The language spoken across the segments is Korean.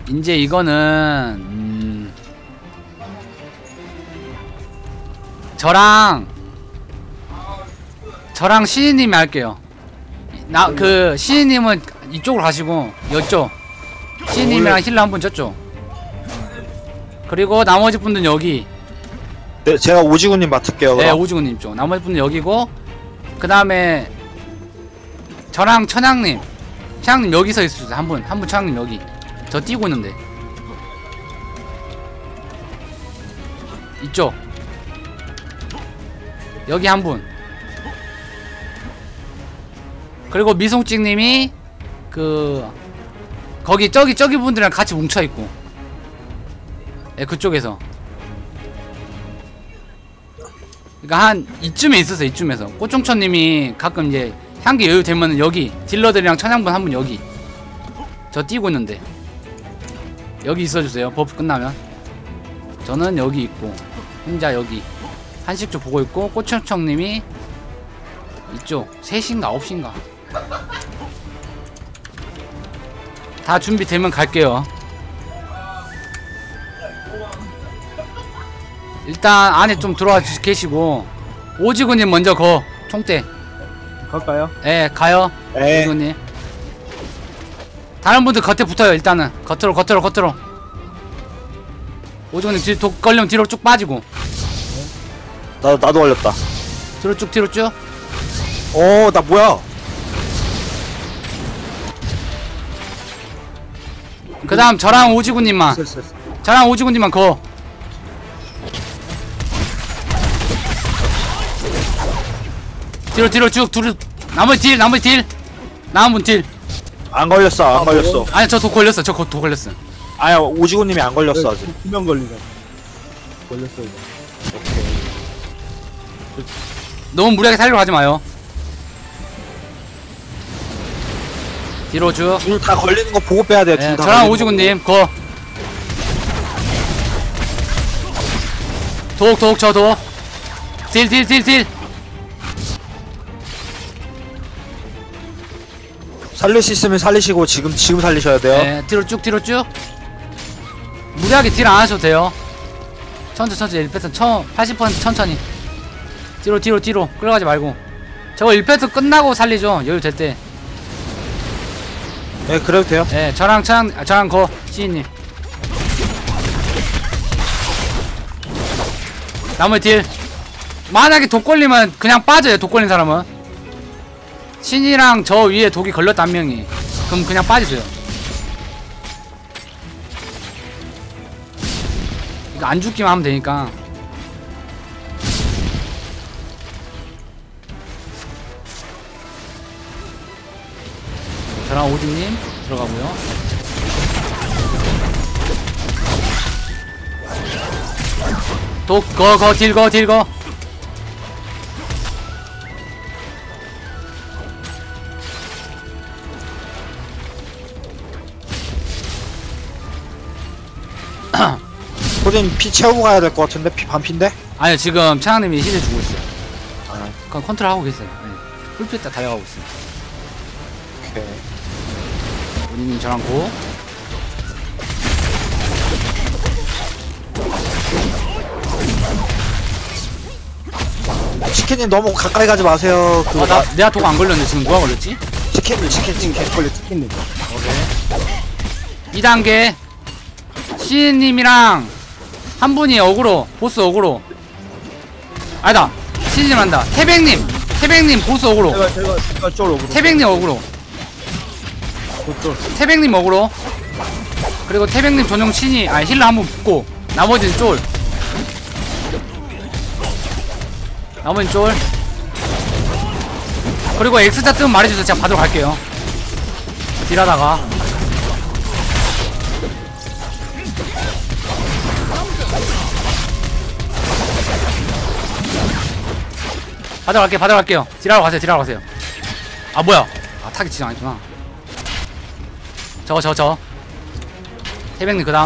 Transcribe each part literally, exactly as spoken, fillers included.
이제 이거는 음 저랑 저랑 시인님이 할게요. 나 그 시인님은 이쪽으로 가시고 이쪽 시인님이랑 힐러 한 분 저쪽. 그리고 나머지 분들은 여기. 네, 제가 오지구님 맡을게요. 네, 그럼. 오지구님 쪽. 나머지 분은 여기고, 그 다음에 저랑 천양님, 천양님 여기 서 있으세요. 한 분, 한 분 천양님 여기. 저 뛰고 있는데. 이쪽. 여기 한 분. 그리고 미송찍님이 그 거기 저기 저기 분들이랑 같이 뭉쳐 있고. 예, 그쪽에서. 그니까 한 이쯤에 있었어요. 이쯤에서 꽃종천님이 가끔 이제 향기 여유 되면은 여기 딜러들이랑 천양분 한 분 여기 저 뛰고 있는데 여기 있어주세요. 버프 끝나면. 저는 여기 있고 혼자 여기 한식 쪽 보고 있고 꽃종천님이 이쪽 셋인가 아홉인가 다 준비되면 갈게요. 일단 안에 좀 들어와 계시고 오지구님 먼저 거 총대. 갈까요? 예, 가요. 네. 오지구님. 다른 분들 겉에 붙어요. 일단은 겉으로 겉으로 겉으로. 오지구님 뒤로 독 걸리면 뒤로 쭉 빠지고. 나 나도 걸렸다. 뒤로 쭉 뒤로 쭉. 어, 나 뭐야? 그 다음 저랑 오지구님만. 됐어, 됐어. 저랑 오지구님만 거. 뒤로 뒤로 쭉 둘. 나머지 딜 나머지 딜. 남은 분 딜. 안 걸렸어, 안 아, 걸렸어. 뭐? 아니 저 독 걸렸어. 저 독 걸렸어. 아야, 오지구님이 안 걸렸어 아직. 두명 걸리네. 걸렸어 이거. 너무 무리하게 살려고 하지 마요. 뒤로 쭉. 둘 다 걸리는 거 보고 빼야 돼요. 예, 둘다 저랑 오지구님 거. 독 독 저 독. 딜 딜 딜 딜. 살릴 수 있으면 살리시고 지금 지금 살리셔야 돼요. 네, 뒤로 쭉 뒤로 쭉. 무리하게 딜 안 하셔도 돼요. 천천히 천천히 일 패턴 천 팔십 퍼센트 천천히. 뒤로 뒤로 뒤로 끌어가지 말고. 저거 일 패턴 끝나고 살리죠. 여유 될 때. 네, 그래도 돼요. 예, 저랑 저랑 아, 저랑 거 시인님. 나머지 딜. 만약에 독 걸리면 그냥 빠져요. 독 걸린 사람은. 신이랑 저 위에 독이 걸렸다 한 명이. 그럼 그냥 빠지세요. 이거 안 죽기만 하면 되니까. 저랑 오진님 들어가고요. 독 거 거 딜 거 딜 거. 호진 피 채우고 가야 될 것 같은데 피 반피인데? 아니요, 지금 차장님이 힐을 주고 있어요. 아, 그건 컨트롤 하고 계세요. 네. 풀피에 딱 달려가고 있어요. 오케이. 우리님 저랑 고. 치킨님 너무 가까이 가지 마세요. 그 어, 나, 내가 독 안 걸렸는데 지금 누가 걸렸지? 치킨님, 치킨, 치킨. 걸려 치킨님. 이 단계 시인님이랑 한 분이 어그로 보스 어그로. 아니다, 시인님 한다. 태백님 태백님 보스 어그로. 제가 제가 제가 쫄 오고. 태백님 어그로. 쫄. 태백님 어그로. 그리고 태백님 전용 신이 아니 힐러 한번 붙고 나머지는 쫄. 나머지는 쫄. 그리고 X자 뜨면 말해주세요. 제가 받으러 갈게요. 딜하다가 받으러 갈게요. 받으러 갈게요. 딜하러 가세요. 딜하러 가세요. 아 뭐야, 아 타겟 지정 아니구나. 저거 저거 저거 태백님 그 다음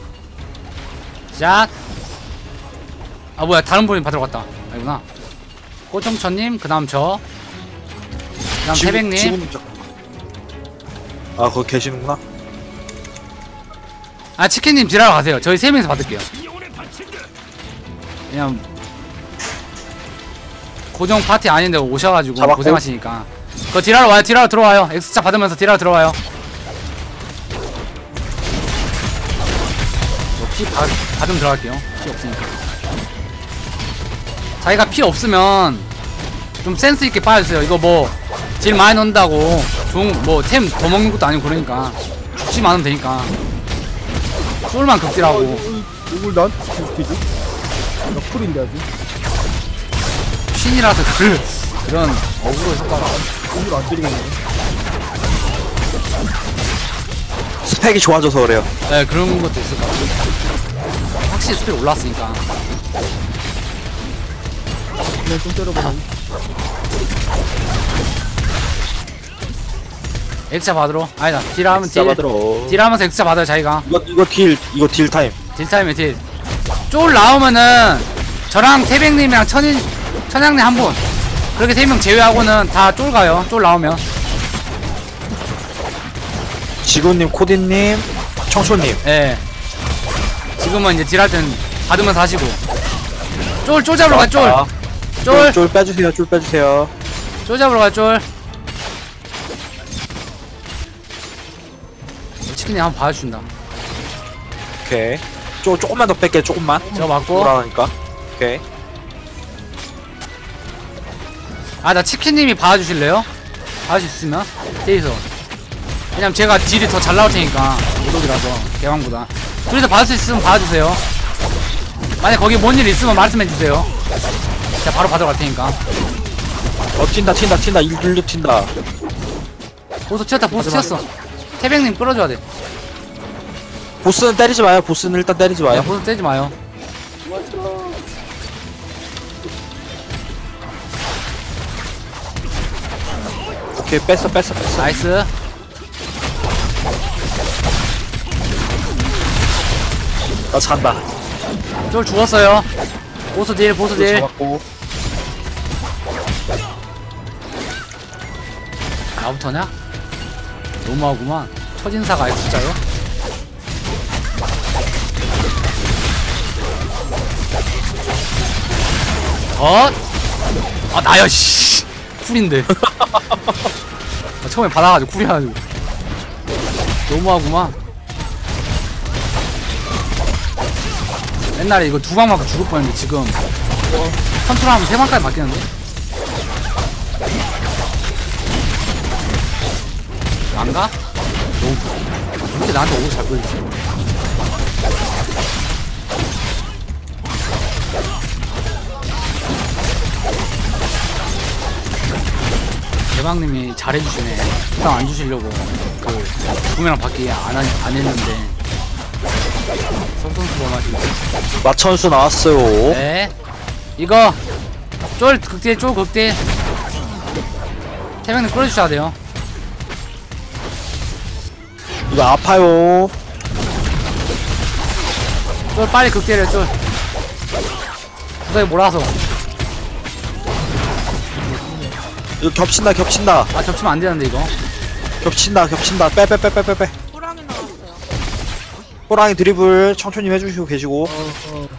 시작. 아 뭐야, 다른 분이 받으러 갔다. 아니구나. 꽃정천님 그 다음 저 그 다음 태백님. 지금 저... 아, 거기 계시는구나. 아 치킨님 딜하러 가세요. 저희 세 명이서 받을게요. 그냥 고정 파티 아닌데 오셔가지고 잡았고. 고생하시니까. 그거 딜하러 와요. 딜하러 들어와요. X자 받으면서 딜하러 들어와요. 뭐 피 받, 받으면 들어갈게요. 피 없으니까. 자기가 피 없으면 좀 센스 있게 빠져주세요. 이거 뭐 딜 많이 넣는다고 좋은 뭐 템 더 먹는 것도 아니고 그러니까 죽지만 않으면 되니까. 쫄만 극딜하고. 누굴 난? 디지? 나 쿨인데 아직. 신이라서 그 그런 어그로 효과가. 누굴 안 때리겠네. 스펙이 좋아져서 그래요. 네 그런 것도 있을 것 같아요. 확실히 스펙 올랐으니까. 그냥 좀 때려보자. X자 받으러. 아니다 딜하면 딜 잡아들어. 딜하면서 X자 받아요 자기가. 이거 이거 딜 이거 딜 타임. 딜타임에 딜. 쫄 나오면은 저랑 태백님이랑 천인 천양님 한 분. 그렇게 세 명 제외하고는 다 쫄 가요. 쫄 나오면. 지구님, 코디님, 청초님. 예. 지금은 이제 딜할 땐 받으면서 하시고. 쫄, 쫄 잡으러 가, 쫄. 쫄, 쫄, 쫄 빼주세요. 쫄 빼주세요. 쫄 잡으러 가, 쫄. 치킨이 한번 봐주신다. 오케이. 쫄 조금만 더 뺄게. 조금만. 저 맞고. 돌아가니까. 오케이. 아, 나 치킨님이 봐주실래요? 봐줄 수 있으면? 세이서. 왜냐면 제가 딜이 더 잘 나올 테니까. 오독이라서. 개왕보다. 둘이서 봐줄 수 있으면 봐주세요. 만약 거기 뭔 일 있으면 말씀해주세요. 제가 바로 받으러 갈 테니까. 어 튄다 튄다 튄다 일둘 튄다. 보스 튀었다, 보스 튀었어. 태백님 끌어줘야 돼. 보스는 때리지 마요. 보스는 일단 때리지 야, 마요. 보스 떼지 마요. 오케이 뺐어 뺐어 뺐어. 나이스. 나 잔다. 쫄 죽었어요. 보스 딜, 보스 딜. 잡았고. 나부터냐? 너무하구만. 처진사가 X자요? 어? 아 나야 씨 쿨인데. 아, 처음에 받아가지고 쿨이가지고 너무하구만. 옛날에 이거 두 방 맞고 죽을 뻔했는데 지금 컨트롤하면 세 방까지 바뀌는데. 안 가? 너무 이렇게 나한테 오고 잘 보이지. 대박님이 잘해주시네. 부담 안 주시려고 그 구매랑 받기 안, 하, 안 했는데 선선수 범하시고. 마천수 나왔어요. 네 이거 쫄 극딜 쫄 극딜 태명님 끌어주셔야 돼요. 이거 아파요. 쫄 빨리 극딜해 쫄. 구석에 몰아서. 이거 겹친다 겹친다 아 겹치면 안 되는데 이거. 겹친다 겹친다. 빼 빼 빼 빼 빼빼. 호랑이 나왔어요. 호랑이 드리블 청초님 해주시고 계시고. 어, 어.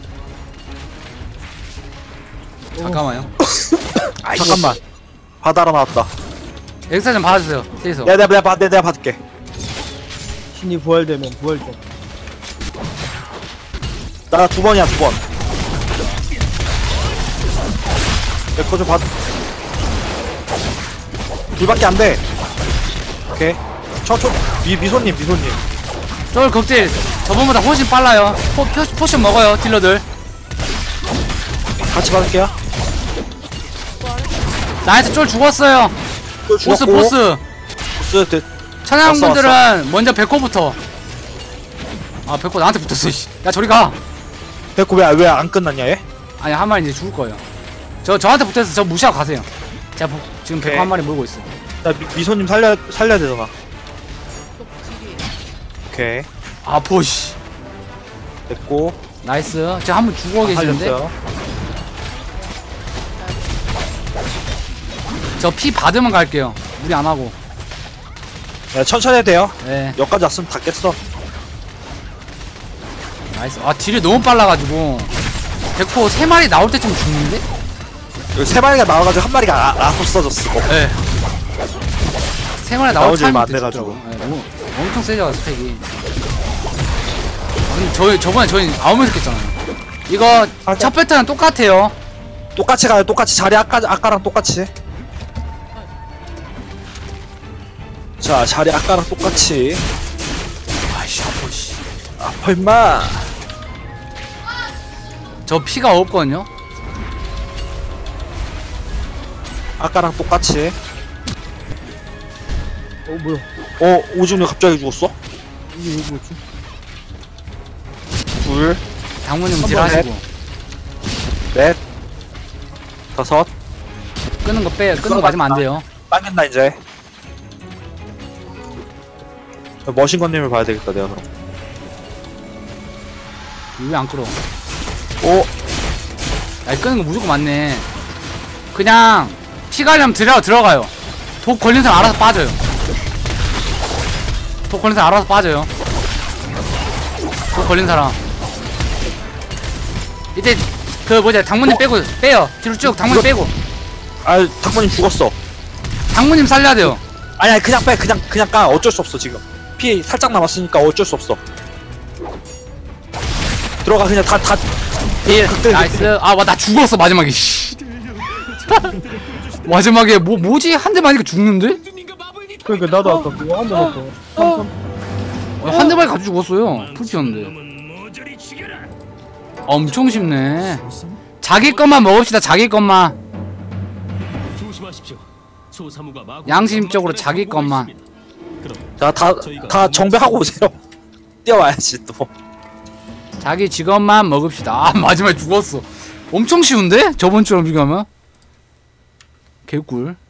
잠깐만요. 잠깐만. 바다로 나왔다. 엑스타 좀 받아주세요. 세이서. 내가 내가 내가 받 내가 받을게. 신이 부활되면 부활점. 나 두 번이야 두 번. 내 거 좀 받. 둘밖에 안 돼. 오케이. 청초 미 미소님 미소님. 쫄 극딜 저번보다 훨씬 빨라요. 포, 포, 포션 먹어요 딜러들. 같이 받을게요. 나한테 쫄 죽었어요. 또 보스 죽었고. 보스. 보스 대. 천양분들은 먼저 백호부터. 아 백호 나한테 붙었어. 씨. 야 저리 가. 백호 왜왜 안 끝났냐 얘? 아니 한 마리 이제 죽을 거예요. 저 저한테 붙어서 저 무시하고 가세요. 제가 보, 지금 백호 오케이. 한 마리 몰고 있어. 나 미, 미소님 살려 살려야 되잖아. 또 딜이. 오케이. 아 보시. 됐고. 나이스. 제가 한 번 죽어 계시는데. 살렸어요. 저 피 받으면 갈게요. 무리 안 하고. 네, 천천히 해도 돼요. 네. 여기까지 왔으면 다 깼어. 나이스. 아 딜이 너무 빨라가지고 백호 세 마리 나올 때쯤 죽는데? 여기 세 마리가 나와가지고 한 마리가 아, 아 없어졌어. 네. 세 마리 나올 나오지 얼마 안 타이밍 돼가지고. 네, 너무 엄청 세죠 스펙이. 근데 저희 저번에 저희 아홉 명씩 했잖아요. 이거 첫 패턴은 똑같아요. 똑같이 가요. 똑같이 자리 아까 아까랑 똑같이. 자 자리 아까랑 똑같이. 아이씨 아파 씨. 아파 임마. 저 피가 없거든요. 아까랑 똑같이. 어 뭐야? 어 오줌이 갑자기 죽었어? 이게 왜 뭐지? 둘, 당무님 한 딜하시고 넷, 다섯. 끄는 거 빼. 끄는 거 맞으면 안 돼요. 당긴다 이제. 머신건님을 봐야 되겠다 내가 그럼. 왜 안 끌어? 오, 아니 끄는 거 무조건 맞네. 그냥 피 가려면 들어 들어가요. 독 걸린 사람 알아서 빠져요. 독 걸린 사람 알아서 빠져요. 독 걸린 사람. 이때 그 뭐지 당무님 빼고 빼요. 뒤로 쭉 당무님 빼고. 아 탁모님 죽었어. 당무님 살려야 돼요. 아니 아니 그냥 빼 그냥 그냥 까 어쩔 수 없어 지금. 피 살짝 남았으니까 어쩔 수 없어. 들어가 그냥 다 다. 딜 그때, 나이스. 아 와 나 죽었어 마지막에. 씨. 마지막에 뭐 뭐지 한 대 맞으니까 죽는데? 그러니까 나도 아까 그거 한대 맞고 삼삼 어, 한 대 맞이 가지고 죽었어요. 풀피였는데. 엄청 쉽네. 자기 것만 먹읍시다. 자기 것만. 조심하십시오. 소사무가 마구 양심적으로 자기 것만. 자다 다 정배하고 오세요. 뛰어와야지 또. 자기 직업만 먹읍시다. 아 마지막에 죽었어. 엄청 쉬운데? 저번주랑 비교하면? 개꿀.